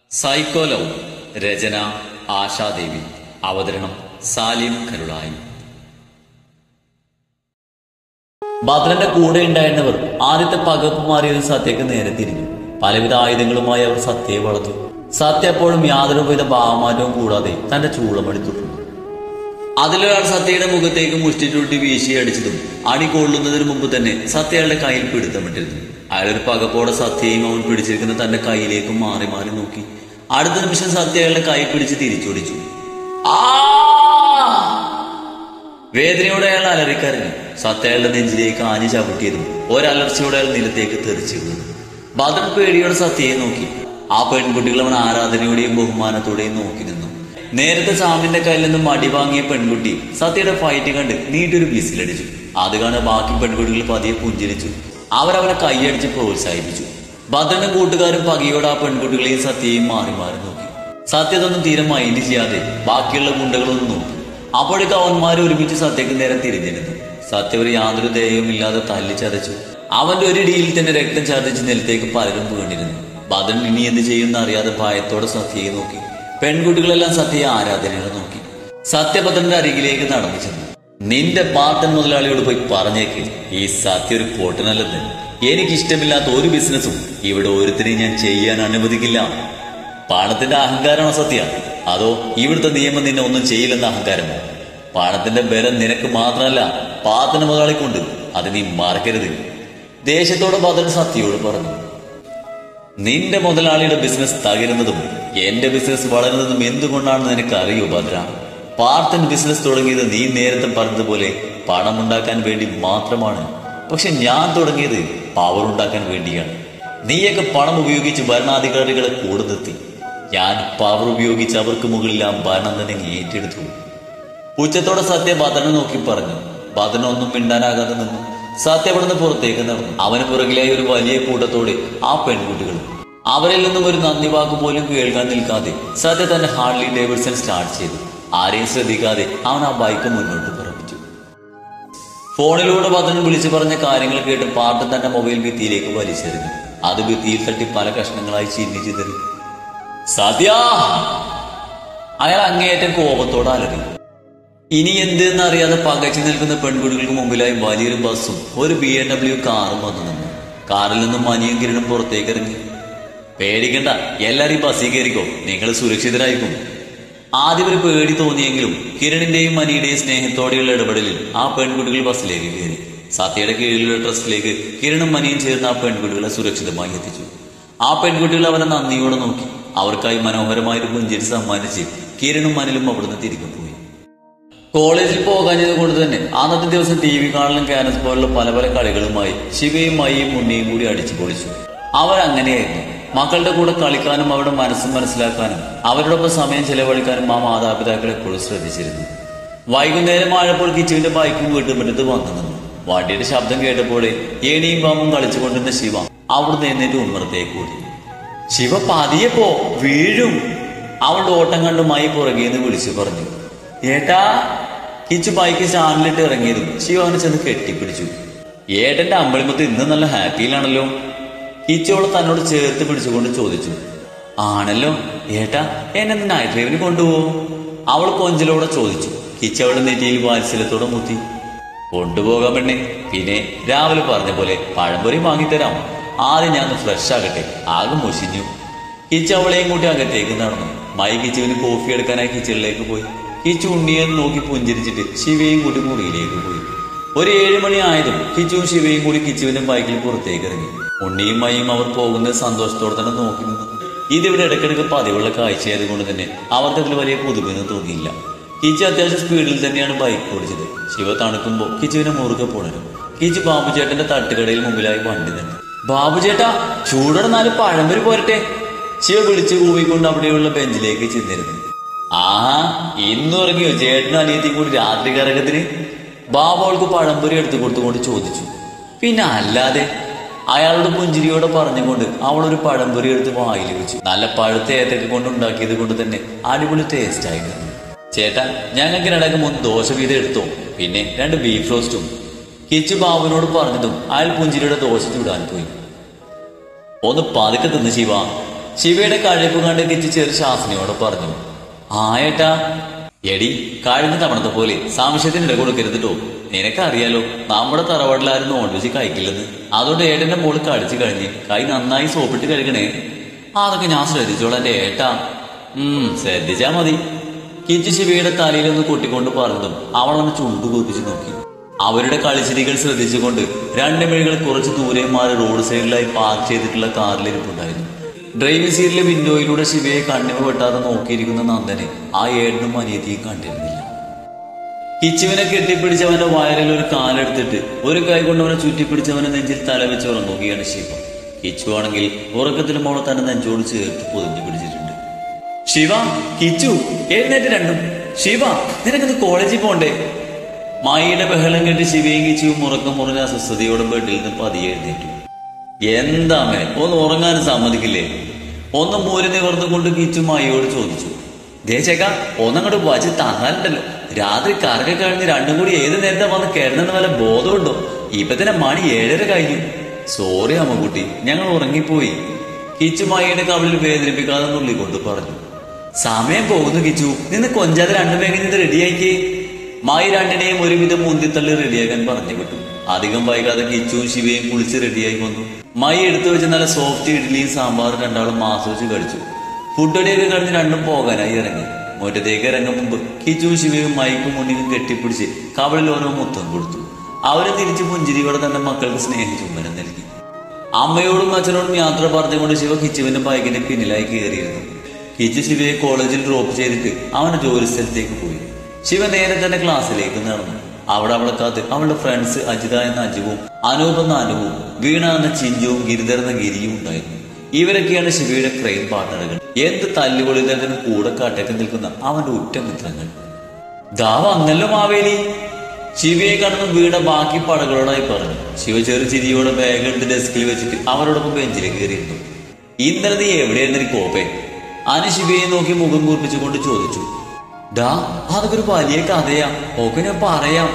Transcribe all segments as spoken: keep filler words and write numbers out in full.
Psycho love. രചന ആശാദേവി. അവതരണം സാലിം കരുളായി. ഭദ്രന്റെ കൂടെ ഉണ്ടായിരുന്നവർ ആദ്യത്തെ പകപ്പ് മാറിയത് സത്യക്ക് നേരെ തിരിഞ്ഞു. പലവിധ ആയുധങ്ങളുമായി അവർ സത്യയെ വളർന്നു. സത്യ എപ്പോഴും യാതൊരു വിധ ഭാവമാറ്റവും കൂടാതെ തന്റെ ചൂളമെടുത്തു. അതിലൊരാൾ സത്യയുടെ മുഖത്തേക്ക് മുഷ്ടി ചുരുട്ടി വീശി അടിച്ചതും അടി കൊള്ളുന്നതിന് മുമ്പ് തന്നെ സത്യയുടെ കയ്യിൽ പിടുത്തമിട്ടിരുന്നു. അയാളൊരു പകപ്പോടെ സത്യയും അവൻ പിടിച്ചിരിക്കുന്ന തന്റെ കയ്യിലേക്കും മാറി മാറി നോക്കി. അടുത്ത നിമിഷം സത്യയുടെ കൈ പിടിച്ച് തിരിച്ചോടിച്ചു. ആ വേദനയോടെ അയാൾ അലറിക്കരഞ്ഞു. സത്യയുടെ നെഞ്ചിലേക്ക് ആഞ്ഞു ചവിട്ടിയതും ഒരലർച്ചയോടെ അയാൾ നിലത്തേക്ക് തെറിച്ചു വീണു. ഭദ്രൻ പേടിയോടെ സത്യയെ നോക്കി. ആ പെൺകുട്ടികൾ അവൻ ആരാധനയോടെയും ബഹുമാനത്തോടെയും നോക്കി നിന്നു. നേരത്തെ സാമിന്റെ കയ്യിൽ നിന്നും അടി വാങ്ങിയ പെൺകുട്ടി സത്യയുടെ ഫൈറ്റ് കണ്ട് നീട്ടൊരു വിസിലടിച്ചു. അത് കാണാൻ ബാക്കി പെൺകുട്ടികൾ പതിയെ പുഞ്ചിരിച്ചു. അവരവനെ കൈയടിച്ച് പ്രോത്സാഹിപ്പിച്ചു. ഭദ്രനും കൂട്ടുകാരും പകയോടെ ആ പെൺകുട്ടികളെയും സത്യയെയും മാറി മാറി നോക്കി. സത്യതൊന്നും തീരെ മൈൻഡ് ചെയ്യാതെ ബാക്കിയുള്ള ഗുണ്ടകളൊന്നും നോക്കി. അപ്പോഴേക്ക് അവന്മാർ ഒരുമിച്ച് സത്യക്ക് നേരം തിരിഞ്ഞിരുന്നു. സത്യ ഒരു യാതൊരു ദയവും ഇല്ലാതെ തല്ലിച്ചതച്ചു. അവന്റെ ഒരു ഇടിയിൽ തന്നെ രക്തം ഛർദ്ദിച്ച് നിലത്തേക്ക് പലരും വീണിരുന്നു. ഭദ്രൻ ഇനി എന്ത് ചെയ്യുമെന്ന് അറിയാതെ ഭയത്തോടെ സത്യയെ നോക്കി. പെൺകുട്ടികളെല്ലാം സത്യയെ ആരാധനയോടെ നോക്കി. സത്യഭദ്രന്റെ അരികിലേക്ക് നടന്നു ചെന്നു. നിന്റെ പാർട്ടൻ മുതലാളിയോട് പോയി പറഞ്ഞേക്ക്, ഈ സത്യ ഒരു പൊട്ടനല്ലെന്ന്. എനിക്കിഷ്ടമില്ലാത്ത ഒരു ബിസിനസ്സും ഇവിടെ ഒരുത്തിനെയും ഞാൻ ചെയ്യാൻ അനുവദിക്കില്ല. പണത്തിന്റെ അഹങ്കാരമാണോ സത്യ, അതോ ഇവിടുത്തെ നിയമം നിന്നെ ഒന്നും ചെയ്യില്ലെന്ന അഹങ്കാരമോ? പണത്തിന്റെ ബലം നിനക്ക് മാത്രമല്ല പാർട്ടൻ മുതലാളിക്കുണ്ട്, അത് നീ മറക്കരുത്. ദേശത്തോടെ ഭദ്രൻ സത്യയോട് പറഞ്ഞു. നിന്റെ മുതലാളിയുടെ ബിസിനസ് തകരുന്നതും എന്റെ ബിസിനസ് വളരുന്നതും എന്തുകൊണ്ടാണെന്ന് നിനക്ക് അറിയൂ ഭദ്ര. പാർട്ടൻ ബിസിനസ് തുടങ്ങിയത് നീ നേരത്തെ പറഞ്ഞതുപോലെ പണമുണ്ടാക്കാൻ വേണ്ടി മാത്രമാണ്. പക്ഷെ ഞാൻ തുടങ്ങിയത് പവർ ഉണ്ടാക്കാൻ വേണ്ടിയാണ്. നീയൊക്കെ പണം ഉപയോഗിച്ച് ഭരണാധികാരികളെ കൂടെ നിർത്തി. ഞാൻ പവർ ഉപയോഗിച്ച് അവർക്ക് മുകളിൽ ആ ഭരണം തന്നെ ഏറ്റെടുത്തു. ഉച്ചത്തോടെ സത്യ ഭദ്രനെ നോക്കി പറഞ്ഞു. ഭദ്രൻ ഒന്നും മിണ്ടാനാകാതെ നിന്നു. സത്യ അവിടുന്ന് പുറത്തേക്ക് നടന്നു. അവന് പുറകിലായി ഒരു വലിയ കൂട്ടത്തോടെ ആ പെൺകുട്ടികൾ. അവരിൽ നിന്നും ഒരു നന്ദി വാക്ക് പോലും കേൾക്കാൻ നിൽക്കാതെ സത്യ തന്റെ ഹാർലി ഡേവിഡ്സൺ സ്റ്റാർട്ട് ചെയ്തു. ആരെയും ശ്രദ്ധിക്കാതെ അവൻ ആ ബൈക്ക് മുന്നോട്ട് പറപ്പിച്ചു. ഫോണിലൂടെ ഭദ്രൻ വിളിച്ചു പറഞ്ഞ കാര്യങ്ങൾ കേട്ട് പാർട്ടൻ തന്റെ മൊബൈൽ ഭിത്തിയിലേക്ക് വലിച്ചെറിഞ്ഞു. അത് ഭിത്തിയിൽ തട്ടി പല കഷ്ണങ്ങളായി ചിന്നി ചിതറി. സത്യ! അയാൾ അങ്ങേയറ്റം കോപത്തോടെ അലറി. ഇനി എന്തെന്ന് അറിയാതെ പകച്ചു നിൽക്കുന്ന പെൺകുട്ടികൾക്ക് മുമ്പിലായി വലിയൊരു ബസ്സും ഒരു ബി എം ഡബ്ല്യു കാറും വന്നു നിന്നു. കാറിൽ നിന്നും മനിയും കിരണും പുറത്തേക്ക് ഇറങ്ങി. പേടിക്കണ്ട, എല്ലാരും ബസ്സിൽ കയറിക്കോ, നിങ്ങൾ സുരക്ഷിതരായിരിക്കും. ആദ്യം ഒരു പേടി തോന്നിയെങ്കിലും കിരണിന്റെയും മനിയുടെയും സ്നേഹത്തോടെയുള്ള ഇടപെടലിൽ ആ പെൺകുട്ടികൾ ബസ്സിലേക്ക് കയറി. സത്യയുടെ കീഴിലുള്ള ട്രസ്റ്റിലേക്ക് കിരണും മനിയും ചേർന്ന് ആ പെൺകുട്ടികളെ സുരക്ഷിതമായി എത്തിച്ചു. ആ പെൺകുട്ടികൾ അവനെ നന്ദിയോടെ നോക്കി. അവർക്കായി മനോഹരമായൊരു പുഞ്ചിരി സമ്മാനിച്ച് കിരണും മനിലും അവിടുന്ന് തിരികെ പോയി. കോളേജിൽ പോകാഞ്ഞത് കൊണ്ട് തന്നെ അന്നത്തെ ദിവസം ടി വി കാണലും ക്യാരംസ് പോലുള്ള പല പല കളികളുമായി ശിവയും മയ്യും ഉണ്ണിയും കൂടി അടിച്ചു പൊളിച്ചു. അവരങ്ങനെയായിരുന്നു. മക്കളുടെ കൂടെ കളിക്കാനും അവരുടെ മനസ്സ് മനസ്സിലാക്കാനും അവരോടൊപ്പം സമയം ചെലവഴിക്കാനും ആ മാതാപിതാക്കൾ എപ്പോഴും ശ്രദ്ധിച്ചിരുന്നു. വൈകുന്നേരം ആഴപ്പോൾ കിച്ചുവിന്റെ ബൈക്കും വീട്ടുമുറ്റത്ത് വന്നു നിന്നു. വണ്ടിയുടെ ശബ്ദം കേട്ടപ്പോഴേ ഏണിയും പാമ്പും കളിച്ചുകൊണ്ടിരുന്ന ശിവ അവിടുന്ന് എഴുന്നേറ്റ് ഉമ്മറത്തേക്ക് കൂടി. ശിവ പതിയെ പോ, വീഴും. അവളുടെ ഓട്ടം കണ്ട് മായി പുറകേന്ന് വിളിച്ചു പറഞ്ഞു. ഏട്ടാ! കിച്ചു ബൈക്ക് സ്റ്റാൻഡിലിട്ട് ഇറങ്ങിയതും ശിവ അവനെ ചെന്ന് കെട്ടിപ്പിടിച്ചു. ഏട്ടന്റെ അമ്പളിമത്ത് ഇന്ന് നല്ല ഹാപ്പിയിലാണല്ലോ. കിച്ചു അവളെ തന്നോട് ചേർത്ത് പിടിച്ചുകൊണ്ട് ചോദിച്ചു. ആണല്ലോ ഏട്ടാ, എന്നെ നൈറ്റ് ഡ്രൈവിന് കൊണ്ടുപോകും? അവൾ കൊഞ്ചലോടെ ചോദിച്ചു. കിച്ചു അവളുടെ നെറ്റിയിൽ വാത്സല്യത്തോടെ മുത്തി. കൊണ്ടുപോകാൻ പെണ്ണെ, പിന്നെ രാവിലെ പറഞ്ഞ പോലെ പഴംപൊരി വാങ്ങിത്തരാം. ആദ്യം ഞാൻ ഫ്രഷ് ആകട്ടെ, ആകെ മുഷിഞ്ഞു. കിച്ചു അവളെയും കൂട്ടി അകത്തേക്ക് നടന്നു. മൈ കിച്ചുവിന് കോഫി എടുക്കാനായി കിച്ചണിലേക്ക് പോയി. കിച്ചു ഉണ്ണിയെ നോക്കി പുഞ്ചിരിച്ചിട്ട് ശിവയും കൂടി മുറിയിലേക്ക് പോയി. ഒരു ഏഴ് മണി ആയതും കിച്ചുവും ശിവയും കൂടി കിച്ചുവിന്റെ ബൈക്കിൽ പുറത്തേക്ക് ഇറങ്ങി. ഉണ്ണിയും മയ്യും അവർ പോകുന്നത് സന്തോഷത്തോടെ തന്നെ നോക്കി നിന്നു. ഇതിവിടെ ഇടയ്ക്കിടയ്ക്ക് പതിവുള്ള കാഴ്ചയായത് കൊണ്ട് തന്നെ അവർക്ക് അതിൽ വലിയ പുതുമയൊന്നും തോന്നിയില്ല. കിച്ചു അത്യാവശ്യം സ്പീഡിൽ തന്നെയാണ് ബൈക്ക് ഓടിച്ചത്. ശിവ തണുക്കുമ്പോൾ കിച്ചുവിനെ മുറുകെ പോണരും. കിച്ചു ബാബുചേട്ടന്റെ തട്ടുകടയിൽ മുമ്പിലായി വണ്ടി തന്നെ. ബാബുചേട്ടാ, ചൂടോടെ നാല് പഴംപൊരി പോരട്ടെ? ശിവ വിളിച്ചു കൂവിക്കൊണ്ട് അവിടെയുള്ള ബെഞ്ചിലേക്ക് ചെന്നിരുന്നു. ആഹാ, ഇന്നും ഇറങ്ങിയോ ചേട്ടനും അനിയത്തിയും കൂടി രാത്രി കറക്കത്തിന്? ബാബു അവൾക്ക് പഴംപൊരി എടുത്തു കൊടുത്തുകൊണ്ട് ചോദിച്ചു. പിന്നെ അല്ലാതെ, അയാളുടെ പുഞ്ചിരിയോടെ പറഞ്ഞുകൊണ്ട് അവളൊരു പഴംപൊരി എടുത്ത് വായിൽ വെച്ചു. നല്ല പഴുത്ത ഏത്തൊക്കെ കൊണ്ട് ഉണ്ടാക്കിയത് കൊണ്ട് തന്നെ അടിപൊളി ടേസ്റ്റ് ആയിരുന്നു. ചേട്ടാ, ഞങ്ങൾക്ക് രണ്ടൊക്കെ മൂന്ന് ദോശ വീതം എടുത്തോ, പിന്നെ രണ്ട് ബീഫ് റോസ്റ്റും. കിച്ചു ബാബുവിനോട് പറഞ്ഞതും അയാൾ പുഞ്ചിരിയുടെ ദോശ ചൂടാൻ പോയി. ഒന്ന് പതുക്കെ തിന്ന് ശിവ. ശിവയുടെ കഴിപ്പ് കണ്ട് കിച്ചു ചെറു ശാസനയോട് പറഞ്ഞു. ആ ഏട്ടാ. എടി, കഴിഞ്ഞ തവണത്തെ പോലെ സംശയത്തിനിട കൊടുക്കരുതിട്ടോ. നിനക്കറിയാലോ നമ്മുടെ തറവാട്ടിലാരും നോൺ വെജ് കഴിക്കില്ലെന്ന്. അതുകൊണ്ട് ഏട്ടന്റെ മോള് കടിച്ചു കഴിഞ്ഞ് കൈ നന്നായി സോപ്പിട്ട് കഴുകണേ. അതൊക്കെ ഞാൻ ശ്രദ്ധിച്ചോളാം എന്റെ ഏട്ടാ. ഉം ശ്രദ്ധിച്ചാ മതി. കിച്ചു ശിവയുടെ തലയിലൊന്ന് കൊട്ടിക്കൊണ്ട് പറഞ്ഞതും അവൾ അവനെ ചുണ്ടു കുറിപ്പിച്ചു നോക്കി. അവരുടെ കളിച്ചിരികൾ ശ്രദ്ധിച്ചുകൊണ്ട് രണ്ട് മിഴികൾ കുറച്ച് ദൂരെ മാറി റോഡ് സൈഡിലായി പാർക്ക് ചെയ്തിട്ടുള്ള കാറിലിരിപ്പുണ്ടായിരുന്നു. ഡ്രൈവിംഗ് സീറ്റിലെ വിൻഡോയിലൂടെ ശിവയെ കണ്ണിമ വെട്ടാതെ നോക്കിയിരിക്കുന്ന നന്ദനെ ആ ഏട്ടനും അനിയത്തിയും കണ്ടിരുന്നില്ല. കിച്ചുവിനെ കെട്ടിപ്പിടിച്ചവന്റെ വയറിൽ ഒരു കാലെടുത്തിട്ട് ഒരു കൈ കൊണ്ടവനെ ചുറ്റിപ്പിടിച്ചവനെ നെഞ്ചിൽ തലവെച്ച് ഉറങ്ങുകയാണ് ശിവ. കിച്ചു ആണെങ്കിൽ ഉറക്കത്തിലും അവളെ തന്നെ നെഞ്ചോട് ചേർത്ത് പൊതിഞ്ഞു പിടിച്ചിട്ടുണ്ട്. ശിവ, കിച്ചു എഴുന്നേറ്റ് രണ്ടും. ശിവ, നിനക്കിത് കോളേജിൽ പോണ്ടേ? മായിയുടെ ബഹളം കേട്ട് ശിവയും കിച്ചുവും ഉറക്കം മുറിഞ്ഞ അസ്വസ്ഥതയോടെ ബെഡിൽ നിന്ന് പതിയെ എഴുന്നേറ്റു. എന്താ അമ്മേ, ഒന്ന് ഉറങ്ങാനും സമ്മതിക്കില്ലേ? ഒന്ന് മൂരി നിവർന്നുകൊണ്ട് കിച്ചു മായിയോട് ചോദിച്ചു. ദേ ചേക്ക, ഒന്നങ്ങോട്ട് വച്ച് തന്നാലുണ്ടല്ലോ. രാത്രി കറക്കെ കഴിഞ്ഞ് രണ്ടും കൂടി ഏത് നേരത്തെ വന്ന് കിടന്നെന്ന് വല്ല ബോധമുണ്ടോ? ഇപ്പൊ തന്നെ മണി ഏഴര കഴിഞ്ഞു. സോറി അമ്മക്കുട്ടി, ഞങ്ങൾ ഉറങ്ങിപ്പോയി. കിച്ചു മായിയുടെ കവിളിൽ വേദനിപ്പിക്കാതെ നുള്ളിക്കൊണ്ട് പറഞ്ഞു. സമയം പോകുന്നു കിച്ചു, നിന്ന് കൊഞ്ചാതെ രണ്ടുപേരും ഇത് റെഡിയായിക്കേ. മായി രണ്ടിനെയും ഒരുവിധം മുന്തിത്തള്ളി റെഡിയാക്കാൻ പറഞ്ഞു വിട്ടു. അധികം വൈകാതെ കിച്ചുവും ശിവയും കുളിച്ച് റെഡിയായി വന്നു. മായി എടുത്തു വെച്ച് നല്ല സോഫ്റ്റ് ഇഡ്ഡലിയും സാമ്പാറും രണ്ടാളും ആസ്വദിച്ച് കഴിച്ചു. ഫുഡടിയൊക്കെ കഴിഞ്ഞ് രണ്ടും പോകാനായി ഇറങ്ങി. മുറ്റത്തേക്ക് ഇറങ്ങും മുമ്പ് കിച്ചുവും ശിവയും മൈക്കും മുന്നിലും കെട്ടിപ്പിടിച്ച് കവളിൽ ഓരോ മുത്തം കൊടുത്തു. അവരെ തിരിച്ച് പുഞ്ചിരിയോടെ തന്റെ മക്കൾക്ക് സ്നേഹ ചുംബനം നൽകി. അമ്മയോടും അച്ഛനോടും യാത്ര പറഞ്ഞുകൊണ്ട് ശിവ കിച്ചുവിന്റെ ബൈക്കിന്റെ പിന്നിലായി കയറിയിരുന്നു. കിച്ചു ശിവയെ കോളേജിൽ ഡ്രോപ്പ് ചെയ്തിട്ട് അവന്റെ ജോലി സ്ഥലത്തേക്ക് പോയി. ശിവ നേരെ തന്നെ ക്ലാസ്സിലേക്ക് നടന്നു. അവിടെ അവളെ കാത്ത് അവളുടെ ഫ്രണ്ട്സ് അജിത എന്ന അജുവും അനൂപ് എന്ന അനുവും വീണ എന്ന ചിഞ്ചുവും ഗിരിധർ എന്ന ഗിരിയും ഉണ്ടായിരുന്നു. ഇവരൊക്കെയാണ് ശിവയുടെ ക്രൈം പാർട്ണറുകൾ. എന്ത് തല്ലുകൊള്ളിലും കൂടെ കാട്ടേക്ക് നിൽക്കുന്ന അവന്റെ ഉറ്റ മിത്രങ്ങൾ. ദാ വന്നല്ലോ മാവേലി. ശിവയെ കടന്ന് വീണ ബാക്കി പടകളോടായി പറഞ്ഞു. ശിവ ചെറു ചിരിയോടെ ബാഗ് എടുത്ത് ഡെസ്കിൽ വെച്ചിട്ട് അവരോടൊപ്പം ബെഞ്ചിലേക്ക് കയറിയിരുന്നു. ഇന്നലെ നീ എവിടെയായിരുന്നു കോപ്പേ? അനു ശിവയെ നോക്കി മുഖം കൂർപ്പിച്ചുകൊണ്ട് ചോദിച്ചു. ഡാ, അതൊക്കെ ഒരു വലിയ കഥയാ, ഒക്കെ ഞാൻ പറയാം.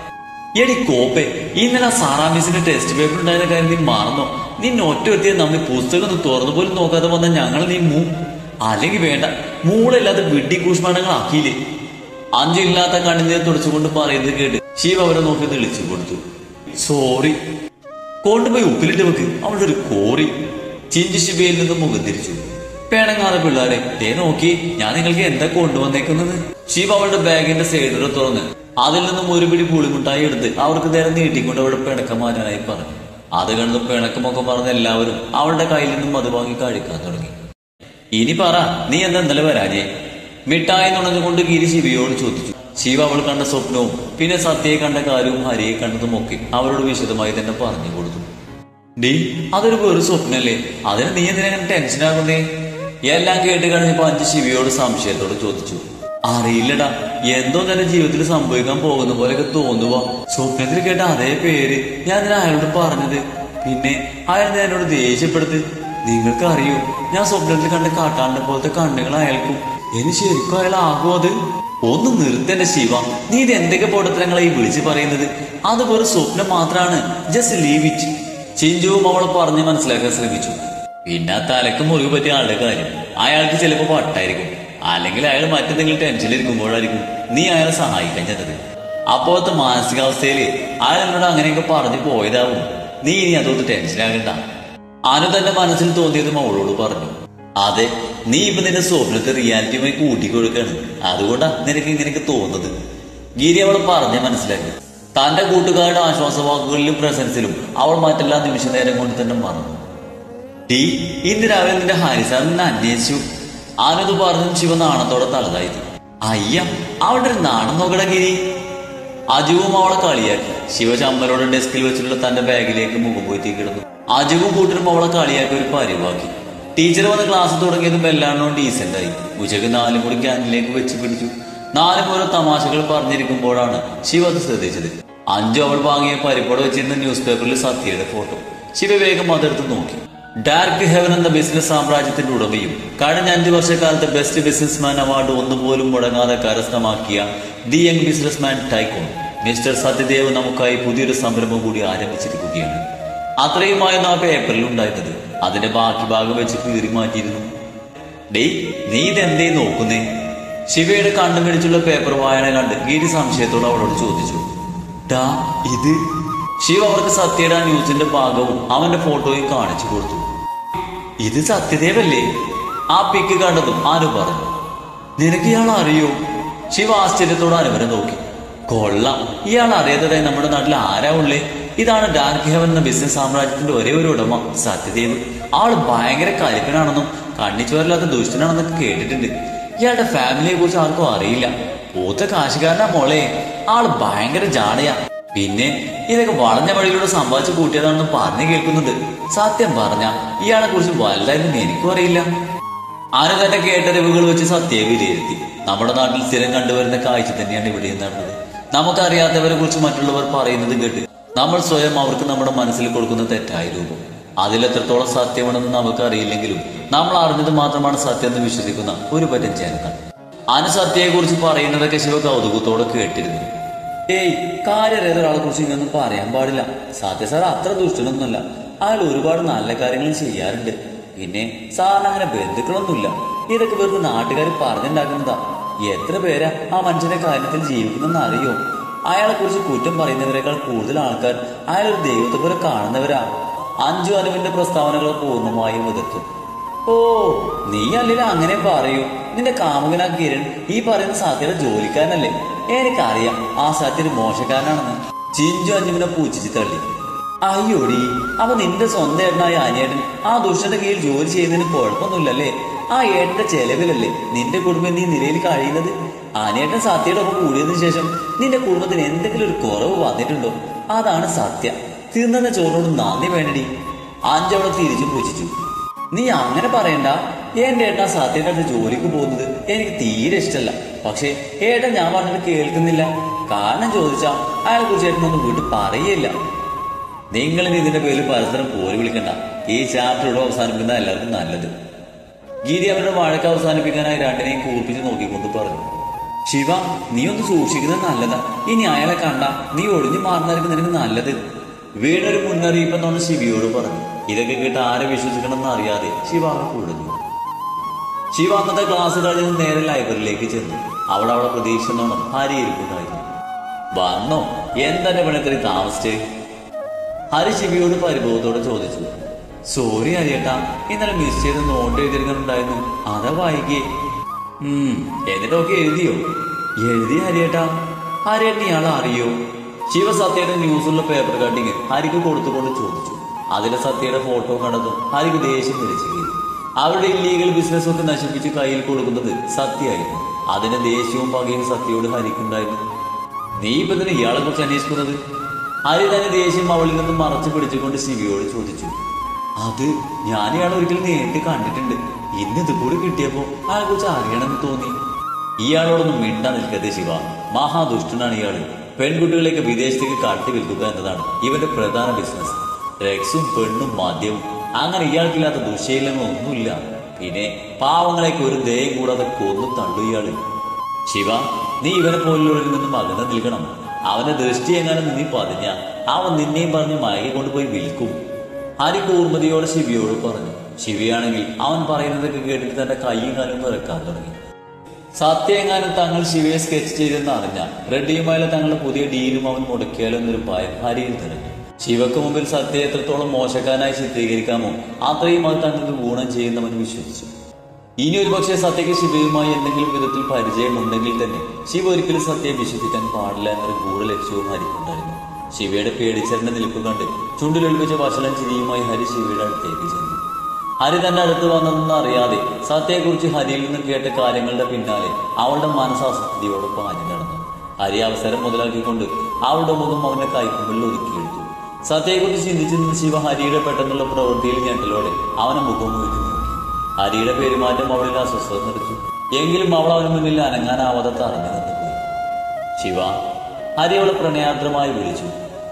എടി കോപ്പെ, ഇന്നലെ സാറാമിസിന്റെ ടെസ്റ്റ് പേപ്പർ ഉണ്ടായിരുന്ന കാര്യം നീ മറന്നോ? നിന്നെ ഒറ്റ എത്തിയ നമ്മി പുസ്തകം ഒന്ന് തുറന്നു പോലും നോക്കാതെ വന്ന ഞങ്ങൾ നീ മൂ അല്ലെങ്കിൽ വേണ്ട മൂളില്ലാതെ വിഡ്ഢി കൂഷ്മാണങ്ങളാക്കിയില്ലേ? അഞ്ചില്ലാത്ത കണ്ണിനെ തുടച്ചുകൊണ്ട് പറയുന്നത് കേട്ട് ശിവ അവരെ നോക്കി തെളിച്ചു കൊടുത്തു. സോറി. കൊണ്ടുപോയി ഉപ്പിലിട്ട് വെക്ക്, അവളുടെ ഒരു കോറി. ചിഞ്ചു ശിവയിൽ നിന്ന് മുഖം തിരിച്ചു. പേണങ്ങാതെ പിള്ളേരെ, ദേ നോക്കി, ഞാൻ നിങ്ങൾക്ക് എന്താ കൊണ്ടുവന്നേക്കുന്നത്? ശിവ അവളുടെ ബാഗിന്റെ സൈഡിൽ തുറന്ന് അതിൽ നിന്നും ഒരു പിടി പുളിമുട്ടായി എടുത്ത് അവർക്ക് നേരെ നീട്ടിക്കൊണ്ട് അവളുടെ പിണക്കം മാറ്റാനായി പറഞ്ഞു. അത് കണ്ടത് പിണക്കമൊക്കെ പറഞ്ഞ എല്ലാവരും അവളുടെ കയ്യിൽ നിന്നും അത് വാങ്ങി കഴിക്കാൻ തുടങ്ങി. ഇനി പറ, നീ എന്താ ഇന്നലെ വരാഞ്ഞേ? മിഠായി നുണഞ്ഞുകൊണ്ട് ഗിരി ശിവയോട് ചോദിച്ചു. ശിവ അവൾ കണ്ട സ്വപ്നവും പിന്നെ സത്യയെ കണ്ട കാര്യവും ഹരിയെ കണ്ടതും ഒക്കെ അവരോട് വിശദമായി തന്നെ പറഞ്ഞു കൊടുത്തു. ഡീ, അതൊരു വെറു സ്വപ്നല്ലേ, അതിന് നീ എന്തിനാ ടെൻഷനാകുന്നേ? എല്ലാം കേട്ട് കഴിഞ്ഞപ്പോ അഞ്ച് ശിവയോട് സംശയത്തോട് ചോദിച്ചു. അറിയില്ലടാ, എന്തോ തന്നെ ജീവിതത്തിൽ സംഭവിക്കാൻ പോകുന്ന പോലെയൊക്കെ തോന്നുക. സ്വപ്നത്തിൽ കേട്ട അതേ പേര് ഞാൻ അയാളോട് പറഞ്ഞത്. പിന്നെ അയാൾ എന്നോട് ദേഷ്യപ്പെടുത്ത്. നിങ്ങൾക്ക് അറിയോ, ഞാൻ സ്വപ്നത്തിൽ കണ്ട കാട്ടാണ്ട പോലത്തെ കണ്ണുകൾ അയാൾക്കും. ഇനി ശരിക്കും അയാൾ ആകുമോ? അത് ഒന്ന് നിർത്തന്നെ ശിവ, നീ ഇത് എന്തൊക്കെ പൊടത്തരങ്ങളായി വിളിച്ചു പറയുന്നത്? അത് വെറും സ്വപ്നം മാത്രമാണ്, ജസ്റ്റ് ലീവ് ഇറ്റ്. ചിഞ്ചുവും അവളെ പറഞ്ഞ് മനസ്സിലാക്കാൻ ശ്രമിച്ചു. പിന്നെ തലക്ക് മുറിവ് പറ്റിയ ആളുടെ കാര്യം അയാൾക്ക് ചിലപ്പോ പട്ടായിരിക്കും, അല്ലെങ്കിൽ അയാൾ മറ്റെന്തെങ്കിലും ടെൻഷനിലിരിക്കുമ്പോഴായിരിക്കും നീ അയാളെ സഹായിക്കാൻ ചെന്നത്. അപ്പോഴത്തെ മാനസികാവസ്ഥയില് അയാൾ എന്നോട് അങ്ങനെയൊക്കെ പറഞ്ഞു പോയതാവും. നീ ഇനി അതൊന്ന് ടെൻഷനാകണ്ട. അനു തന്റെ മനസ്സിൽ തോന്നിയതും അവളോട് പറഞ്ഞു. അതെ, നീ ഇപ്പൊ നിന്റെ സ്വപ്നത്തെ റിയാലിറ്റിയുമായി കൂട്ടിക്കൊടുക്കാണ്, അതുകൊണ്ടാ നിനക്ക് ഇങ്ങനെയൊക്കെ തോന്നുന്നത്. ഗിരി അവളെ പറഞ്ഞ് മനസ്സിലാക്കി. തന്റെ കൂട്ടുകാരുടെ ആശ്വാസവാക്കുകളിലും പ്രസൻസിലും അവൾ മറ്റെല്ലാ നിമിഷ നേരം കൊണ്ട് തന്നെ മറന്നു. ടീ, ഇന്ന് രാവിലെ നിന്റെ ഹാരിസാർ നിന്നെ അന്വേഷിച്ചു. ആനത് പറഞ്ഞു ശിവ നാണത്തോടെ തലതായി. അയ്യ, അവളുടെ ഒരു നാണം നോക്കട ഗിരി. അജുവും അവളെ കളിയാക്കി. ശിവ ചമ്മലോടെ ഡെസ്കിൽ വെച്ചിട്ടുള്ള തന്റെ ബാഗിലേക്ക് മുഖം പോയി കിടന്നു. അജുവും കൂട്ടരും അവളെ കളിയാക്കി ഒരു പരിവാക്കി. ടീച്ചർ വന്ന് ക്ലാസ് തുടങ്ങിയതും എല്ലാണ്ണവും ഡീസെന്റായി. ഉച്ചക്ക് നാലും കൂടി ക്യാൻറ്റീനിലേക്ക് വെച്ച് പിടിച്ചു. നാലും ഓരോ തമാശകൾ പറഞ്ഞിരിക്കുമ്പോഴാണ് ശിവ അത് ശ്രദ്ധിച്ചത്. അഞ്ചു അവൾ വാങ്ങിയ പരിപ്പോടെ വെച്ചിരുന്ന ന്യൂസ് പേപ്പറിൽ സത്യയുടെ ഫോട്ടോ. ശിവ വേഗം അതെടുത്ത് നോക്കി. ഡാർക്ക് ഹെവൻ എന്ന ബിസിനസ് സാമ്രാജ്യത്തിന്റെ ഉടമയും കഴിഞ്ഞ അഞ്ചു വർഷക്കാലത്തെ ബെസ്റ്റ് ബിസിനസ്മാൻ അവാർഡ് ഒന്നുപോലും മുടങ്ങാതെ കരസ്ഥമാക്കിയ the young businessman tycoon mister Sathyadev നമുക്കായി പുതിയൊരു സംരംഭം കൂടി ആരംഭിച്ചിരിക്കുകയാണ്. അത്രയുമായിരുന്നു ആ പേപ്പറിൽ ഉണ്ടായിരുന്നത്. അതിന്റെ ബാക്കി ഭാഗം വെച്ച് കീറി മാറ്റിയിരുന്നു. ഡേയ്, നീ ഇതെന്തേ നോക്കുന്നേ? ശിവയുടെ കണ്ണു പിടിച്ചുള്ള പേപ്പർ വായന കണ്ട് ഗിരി സംശയത്തോട് അവളോട് ചോദിച്ചു. ഡാ ഇത്. ശിവ അവർക്ക് സത്യയുടെ ആ ന്യൂസിന്റെ ഭാഗവും അവന്റെ ഫോട്ടോയും കാണിച്ചു കൊടുത്തു. ഇത് സത്യദേവല്ലേ? ആ പിക്ക് കണ്ടതും അനു പറഞ്ഞു. നിനക്ക് ഇയാൾ അറിയോ? ശിവ ആശ്ചര്യത്തോട് അനുവരെ നോക്കി. കൊള്ളാം, ഇയാൾ അറിയാത്തതായി നമ്മുടെ നാട്ടിൽ ആരാ ഉള്ളേ? ഇതാണ് ഡാർക്ക് ഹെവൻ എന്ന ബിസിനസ് സാമ്രാജ്യത്തിന്റെ ഒരേ ഒരു ഉടമ സത്യദേവ്. ആള് ഭയങ്കര കലിപ്പനാണെന്നും കണ്ണിച്ചോരില്ലാത്ത ദുഷ്ടനാണെന്നൊക്കെ കേട്ടിട്ടുണ്ട്. ഇയാളുടെ ഫാമിലിയെ കുറിച്ച് ആർക്കും അറിയില്ല. പൂത്ത കാശുകാരനാ മോളെ. ആള് ഭയങ്കര ജാടയാ. പിന്നെ ഇതൊക്കെ വളഞ്ഞ വഴിയിലൂടെ സമ്പാദിച്ചു കൂട്ടിയതാണെന്ന് പറഞ്ഞു കേൾക്കുന്നുണ്ട്. സത്യം പറഞ്ഞ ഇയാളെ കുറിച്ച് വലുതായിരുന്നു എനിക്കും അറിയില്ല. അനു തന്നെ കേട്ടറിവുകൾ വെച്ച് സത്യയെ വിലയിരുത്തി. നമ്മുടെ നാട്ടിൽ സ്ഥിരം കണ്ടുവരുന്ന കാഴ്ച തന്നെയാണ് ഇവിടെ നടന്നത്. നമുക്കറിയാത്തവരെ കുറിച്ച് മറ്റുള്ളവർ പറയുന്നത് കേട്ട് നമ്മൾ സ്വയം അവർക്ക് നമ്മുടെ മനസ്സിൽ കൊടുക്കുന്ന തെറ്റായ രൂപം. അതിലെത്രത്തോളം സത്യമാണെന്ന് നമുക്ക് അറിയില്ലെങ്കിലും നമ്മൾ അറിഞ്ഞത് മാത്രമാണ് സത്യം എന്ന് വിശ്വസിക്കുന്ന ഒരു പറ്റം ജനങ്ങൾ. അനു സത്യയെ കുറിച്ച് പറയുന്നതൊക്കെ ശിവ കൗതുകത്തോടെ കേട്ടിരുന്നു. ഏയ്, കാര്യറിയാത്ത ഒരാളെ കുറിച്ച് ഇങ്ങനൊന്നും പറയാൻ പാടില്ല. സത്യ സാർ അത്ര ദുഷ്ടനൊന്നുമല്ല. അയാൾ ഒരുപാട് നല്ല കാര്യങ്ങൾ ചെയ്യാറുണ്ട്. പിന്നെ സാറിന് അങ്ങനെ ബന്ധുക്കളൊന്നുമില്ല. ഇതൊക്കെ വെറുതെ നാട്ടുകാർ പറഞ്ഞുണ്ടാക്കുന്നതാ. എത്ര പേരാ ആ മനുഷ്യന്റെ കാര്യത്തിൽ ജീവിക്കുന്നെന്ന് അറിയോ? അയാളെ കുറിച്ച് കുറ്റം പറയുന്നവരെക്കാൾ കൂടുതൽ ആൾക്കാർ അയാളൊരു ദൈവത്തെ പോലെ കാണുന്നവരാ. അഞ്ചു അനുവിന്റെ പ്രസ്താവനകൾ പൂർണ്ണമായും എതിർത്തു. ഓ, നീ അല്ലെങ്കിൽ അങ്ങനെ പറയൂ. നിന്റെ കാമുകനാ കിരൺ ഈ പറയുന്ന സത്യയുടെ ജോലിക്കാരനല്ലേ? എനിക്കറിയാം ആ സത്യൊരു മോശക്കാരനാണെന്ന്. ചിഞ്ചു അഞ്ജുവിനെ പൂച്ചിച്ച് തള്ളി. അയ്യോടി, അപ്പൊ നിന്റെ സ്വന്തം ഏട്ടനായ അനിയേട്ടൻ ആ ദുഷ്ടന്റെ കീഴിൽ ജോലി ചെയ്യുന്നതിന് കുഴപ്പമൊന്നുമില്ലല്ലേ? ആ ഏട്ടന്റെ ചെലവിലല്ലേ നിന്റെ കുടുംബം നീ നിലയിൽ കഴിയുന്നത്? അനിയേട്ടൻ സത്യയുടെ ഒപ്പം കൂടിയതിനു ശേഷം നിന്റെ കുടുംബത്തിന് എന്തെങ്കിലും ഒരു കുറവ് വന്നിട്ടുണ്ടോ? അതാണ് സത്യ. തിന്നുന്ന ചോറിനോട് നന്ദി വേണ്ടടി. അഞ്ചവളെ തിരിച്ചു പൂച്ചിച്ചു. നീ അങ്ങനെ പറയണ്ട. എന്റെ ഏട്ടൻ സത്യയുടെ അടുത്ത് ജോലിക്ക് പോകുന്നത് എനിക്ക് തീരെ ഇഷ്ടമല്ല. പക്ഷെ ഏട്ടൻ ഞാൻ പറഞ്ഞിട്ട് കേൾക്കുന്നില്ല. കാരണം ചോദിച്ചാ അയാളെ കുറിച്ച് ഏട്ടനൊന്നും വീട്ടിൽ പറയില്ല. നിങ്ങളിനി ഇതിന്റെ പേരിൽ പരസ്പരം പോരി വിളിക്കണ്ട. ഈ ചാപ്റ്റർ ഇവിടെ അവസാനിപ്പിക്കുന്ന എല്ലാവർക്കും നല്ലത്. ഗിരി അവരുടെ വഴക്ക് അവസാനിപ്പിക്കാനായി രണ്ടിനെയും കൂർപ്പിച്ച് നോക്കിക്കൊണ്ട് പറഞ്ഞു. ശിവ, നീ ഒന്ന് സൂക്ഷിക്കുന്നത് നല്ലതാ. ഇനി അയാളെ കണ്ട നീ ഒഴിഞ്ഞു മാറുന്നതായിരിക്കും നിനക്ക് നല്ലത്. വീണൊരു മുന്നറിയിപ്പെന്നോണ്ട് ശിവയോട് പറഞ്ഞു. ഇതൊക്കെ കേട്ട് ആരെ വിശ്വസിക്കണമെന്ന് അറിയാതെ ശിവ കുഴഞ്ഞു. ശിവ അന്നത്തെ ക്ലാസ് കഴിഞ്ഞ് നേരെ ലൈബ്രറിയിലേക്ക് ചെന്നു. അവിടെ അവിടെ പ്രതീക്ഷിക്കുന്നോണം ഹരി ഇരിപ്പുണ്ടായിരുന്നു. വന്നോ? എന്തെന്റെ പണിയത്ര താമസിച്ചേ? ഹരി ശിവയോട് പരിഭവത്തോടെ ചോദിച്ചു. സോറി ഹരിയേട്ടാ, ഇന്നലെ മിസ് ചെയ്ത് നോട്ട് എഴുതിയിരിക്കുന്നുണ്ടായിരുന്നു. അതാ വായിക്കേ. ഉം എന്നിട്ടൊക്കെ എഴുതിയോ? എഴുതി ഹരിയേട്ടാ. ഹരിയേട്ടൻ ഇയാളെ അറിയോ? ശിവ സത്യയുടെ ന്യൂസുള്ള പേപ്പർ കട്ടിങ് ഹരിക്ക് കൊടുത്തുകൊണ്ട് ചോദിച്ചു. അതിലെ സത്യയുടെ ഫോട്ടോ കണ്ടതും ഹരിക്ക് ദേഷ്യം വിളിച്ചു കയറി. അവരുടെ ഇല്ലീഗൽ ബിസിനസ് ഒക്കെ നശിപ്പിച്ച് കയ്യിൽ കൊടുക്കുന്നത് സത്യമായിരുന്നു. അതിന്റെ ദേഷ്യവും പകയും സത്യയോട് ഹരിക്കുണ്ടായിരുന്നു. നീ ഇപ്പൊ ഇതിന് ഇയാളെ കുറിച്ച് അന്വേഷിക്കുന്നത്? ഹരി തന്നെ ദേഷ്യം അവളിൽ നിന്ന് മറച്ചു പിടിച്ചുകൊണ്ട് ശിവയോട് ചോദിച്ചു. അത് ഞാൻ ഇയാളെ ഒരിക്കലും നേരിട്ട് കണ്ടിട്ടുണ്ട്. ഇന്ന് ഇത് കൂടി കിട്ടിയപ്പോ അയാളെ കുറിച്ച് അറിയണമെന്ന് തോന്നി. ഇയാളോടൊന്നും മിണ്ടാ നിൽക്കരുത് ശിവ. മഹാദുഷ്ടനാണ് ഇയാള്. പെൺകുട്ടികളെയൊക്കെ വിദേശത്തേക്ക് കട്ടി വിൽക്കുക എന്നതാണ് ഇവന്റെ പ്രധാന ബിസിനസ്. ഡ്രഗ്സും പെണ്ണും മദ്യവും. അങ്ങനെ ഇയാൾക്കില്ലാത്ത ദുശ്ശീലങ്ങളൊന്നുമില്ല. പിന്നെ പാവങ്ങളെയൊക്കെ ഒരു ദയം കൂടാതെ കൊന്നു തള്ളു ഇയാള്. ശിവ, നീ ഇവനെ പോലുള്ളവരിൽ നിന്നും അകന്ന് നിൽക്കണം. അവന്റെ ദൃഷ്ടി എങ്ങാനും നീ പതിഞ്ഞ അവൻ നിന്നെയും പറഞ്ഞ് മയക്കി കൊണ്ടുപോയി വിൽക്കും. ഹരി കൂർമതിയോട് ശിവയോട് പറഞ്ഞു. ശിവയാണെങ്കിൽ അവൻ പറയുന്നതൊക്കെ കേട്ടിട്ട് തന്റെ കൈയും കാലും വിറക്കാൻ തുടങ്ങി. സത്യമെങ്ങാനും തങ്ങൾ ശിവയെ സ്കെച്ച് ചെയ്തെന്ന് അറിഞ്ഞാൽ റെഡ്ഡിയുമായുള്ള തങ്ങളുടെ പുതിയ ഡീലും അവൻ മുടക്കിയാലോ എന്നൊരു ഭയം ഹരിയിൽ നിറഞ്ഞു. ശിവക്ക് മുമ്പിൽ സത്യം എത്രത്തോളം മോശക്കാരനായി ചിത്രീകരിക്കാമോ അത്രയും അത് തങ്ങൾക്ക് ഗുണം ചെയ്യുന്നവൻ വിശ്വസിച്ചു. ഇനി ഒരു പക്ഷേ സത്യക്ക് ശിവയുമായി എന്തെങ്കിലും വിധത്തിൽ പരിചയമുണ്ടെങ്കിൽ തന്നെ ശിവ ഒരിക്കലും സത്യയെ വിശ്വസിക്കാൻ പാടില്ല എന്നൊരു ഗൂഢ ലക്ഷ്യവും ഹരിക്കുണ്ടായിരുന്നു. ശിവയുടെ പേടിച്ചറിന്റെ നിൽപ്പ് കണ്ട് ചുണ്ടിലൊളിപ്പിച്ച വശലൻ ചിരിയുമായി ഹരി ശിവയുടെ അടുത്തേക്ക് ചെന്നു. ഹരി തന്റെ അടുത്ത് വന്നതെന്ന് അറിയാതെ സത്യയെക്കുറിച്ച് ഹരിയിൽ നിന്നും കേട്ട കാര്യങ്ങളുടെ പിന്നാലെ അവളുടെ മനസ്സാസക്തിയോട് പാഞ്ഞു നടന്നു. ഹരി അവസരം മുതലാക്കിക്കൊണ്ട് അവളുടെ മുഖം അവന്റെ കൈക്കുമ്പിൽ ഒതുക്കിയെടുത്തു. സത്യയെക്കുറിച്ച് ചിന്തിച്ചു നിന്ന് ശിവ ഹരിയുടെ പെട്ടെന്നുള്ള പ്രവൃത്തിയിൽ ഞെട്ടലോടെ അവനെ മുഖം വീഴ്ത്തി നോക്കി. ഹരിയുടെ പെരുമാറ്റം അവളിൽ അസ്വസ്ഥത നിറച്ചു. എങ്കിലും അവൾ അവന് മുന്നിൽ അനങ്ങാനാവാതെ തറഞ്ഞു നിന്ന് പോയി. ശിവ, ഹരി അവളെ പ്രണയാർദ്രമായി വിളിച്ചു.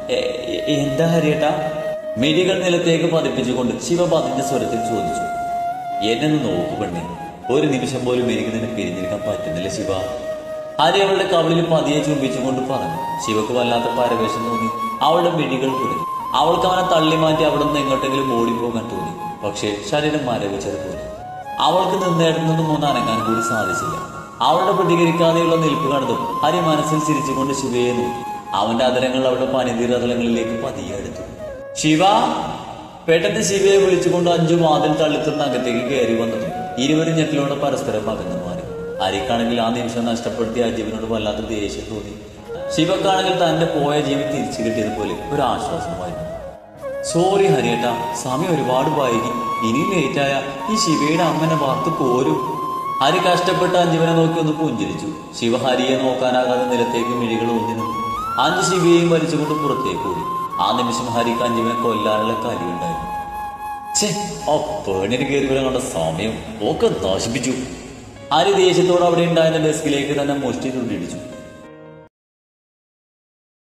എന്താ ഹരിയേട്ടാ? മിഴികൾ നിലത്തേക്ക് പതിപ്പിച്ചുകൊണ്ട് ശിവ പതിന്റെ സ്വരത്തിൽ ചോദിച്ചു. എന്നെ നോക്കു പെണ്ണെ, ഒരു നിമിഷം പോലും എനിക്ക് നിന്നെ പിരിഞ്ഞിരിക്കാൻ പറ്റുന്നില്ല ശിവ. ഹരി അവളുടെ കവിളിൽ പതിയെ ചുംബിച്ചുകൊണ്ട് പറഞ്ഞു. ശിവക്ക് വല്ലാത്ത പരവേശം തോന്നി. അവളുടെ മിഴികൾ കുടുങ്ങി. അവൾക്ക് അവനെ തള്ളി മാറ്റി അവിടെ നിന്ന് എങ്ങോട്ടെങ്കിലും ഓടിപ്പോകാൻ തോന്നി. പക്ഷേ ശരീരം മരവിച്ചതുപോലെ. അവൾക്ക് നിന്നേടുന്നതും ഒന്ന് അനങ്ങാൻ കൂടി സാധിച്ചില്ല. അവളുടെ പ്രതികരിക്കാതെയുള്ള നിൽപ്പ് കണ്ടതും ഹരി മനസ്സിൽ ചിരിച്ചുകൊണ്ട് ശിവയെ നോക്കി. അവന്റെ അതരങ്ങൾ അവളുടെ പനിതീരതലങ്ങളിലേക്ക് പതിയെ എടുത്തു. ശിവ! പെട്ടെന്ന് ശിവയെ വിളിച്ചുകൊണ്ട് അഞ്ചു വാതിൽ തള്ളിത്തുന്ന അകത്തേക്ക് കയറി വന്നതും ഇരുവരും ഞെട്ടിലോടെ പരസ്പരം അകന്നു മാറി. ഹരിക്കാണെങ്കിൽ ആ നിമിഷം നഷ്ടപ്പെടുത്തിയ അജീവനോട് വല്ലാത്ത ദേഷ്യം തോന്നി. ശിവക്കാണെങ്കിൽ തന്റെ പോയ ജീവൻ തിരിച്ചു കിട്ടിയതുപോലെ ഒരു ആശ്വാസമായിരുന്നു. സോറി ഹരിയേട്ടാ, സമയം ഒരുപാട് വൈകി. ഇനി ലേറ്റായ ഈ ശിവയുടെ അമ്മനെ വാർത്ത് പോരും. ഹരി കഷ്ടപ്പെട്ട അഞ്ജുവിനെ നോക്കി ഒന്ന് പുഞ്ചിരിച്ചു. ശിവ ഹരിയെ നോക്കാനാകാതെ നിലത്തേക്ക് മിഴികൾ ഊന്നി നിന്നു. അഞ്ച് ശിവയെയും വലിച്ചുകൊണ്ട് പുറത്തേക്ക് ഓടി. ആ നിമിഷം ഹരിക്ക് അഞ്ജുവിനെ കൊല്ലാനുള്ള കലിയുണ്ടായിരുന്നു. ഛേ, ആ പേണിന് കയറി വരാൻ കണ്ട സമയം ഒക്കെ നശിപ്പിച്ചു. ഹരി ദേഷ്യത്തോടെ അവിടെ ഉണ്ടായിരുന്ന ഡെസ്കിലേക്ക് തന്നെ മുഷ്ടി തുണ്ടിടിച്ചു.